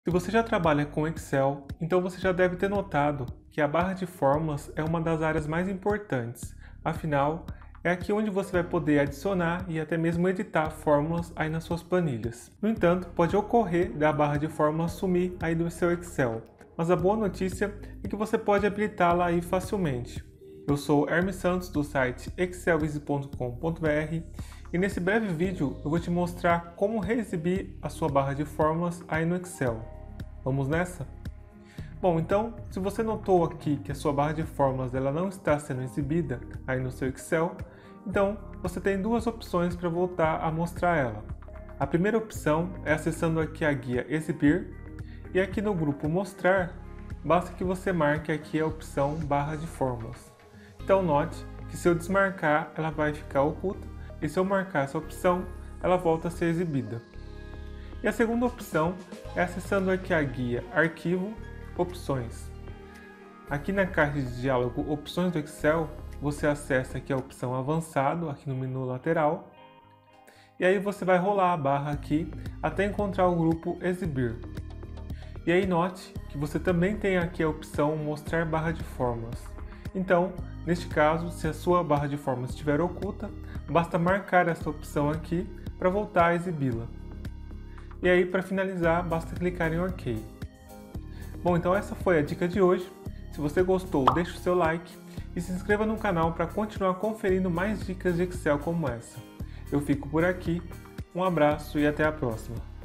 Se você já trabalha com Excel, então você já deve ter notado que a barra de fórmulas é uma das áreas mais importantes. Afinal, é aqui onde você vai poder adicionar e até mesmo editar fórmulas aí nas suas planilhas. No entanto, pode ocorrer da barra de fórmulas sumir aí do seu Excel, mas a boa notícia é que você pode habilitá-la aí facilmente. Eu sou Hermes Santos do site excelvizy.com.br e nesse breve vídeo eu vou te mostrar como reexibir a sua barra de fórmulas aí no Excel. Vamos nessa? Bom, então, se você notou aqui que a sua barra de fórmulas ela não está sendo exibida aí no seu Excel, então você tem duas opções para voltar a mostrar ela. A primeira opção é acessando aqui a guia Exibir e aqui no grupo Mostrar, basta que você marque aqui a opção barra de fórmulas. Então note que se eu desmarcar, ela vai ficar oculta e se eu marcar essa opção, ela volta a ser exibida. E a segunda opção é acessando aqui a guia Arquivo, Opções. Aqui na caixa de diálogo Opções do Excel, você acessa aqui a opção Avançado, aqui no menu lateral. E aí você vai rolar a barra aqui até encontrar o grupo Exibir. E aí note que você também tem aqui a opção Mostrar barra de fórmulas. Então, neste caso, se a sua barra de fórmulas estiver oculta, basta marcar essa opção aqui para voltar a exibi-la. E aí, para finalizar, basta clicar em OK. Bom, então essa foi a dica de hoje. Se você gostou, deixe o seu like e se inscreva no canal para continuar conferindo mais dicas de Excel como essa. Eu fico por aqui, um abraço e até a próxima.